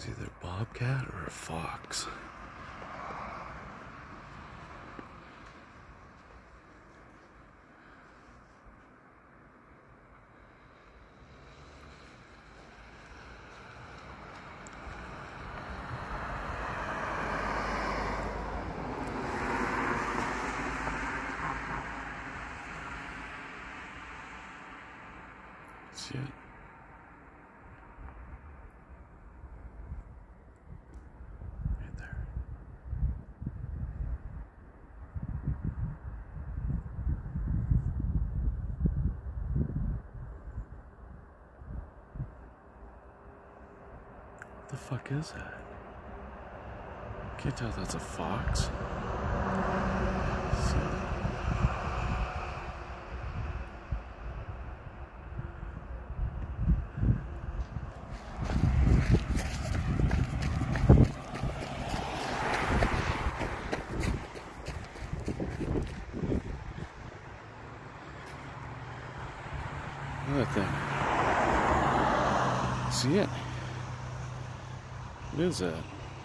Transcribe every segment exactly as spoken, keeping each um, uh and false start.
It's either a bobcat or a fox. See it? Right there. What the fuck is that? Can't tell if that's a fox. See it? Look at that thing. See it? What is that?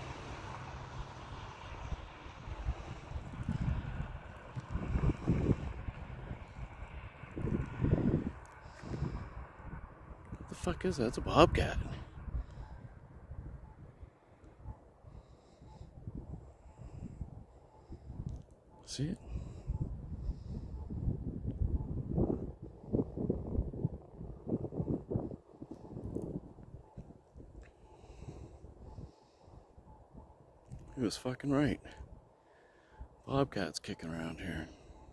What the fuck is that? It's a bobcat. See it? He was fucking right. Bobcat's kicking around here.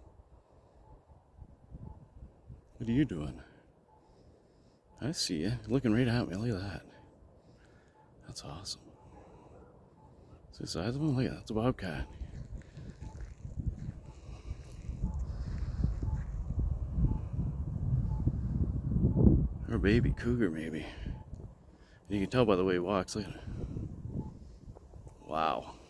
What are you doing? I see you. Looking right at me. Look at that. That's awesome. See the size of him? Look at that. That's a bobcat. Or a baby cougar, maybe. You can tell by the way he walks. Look at it. Wow.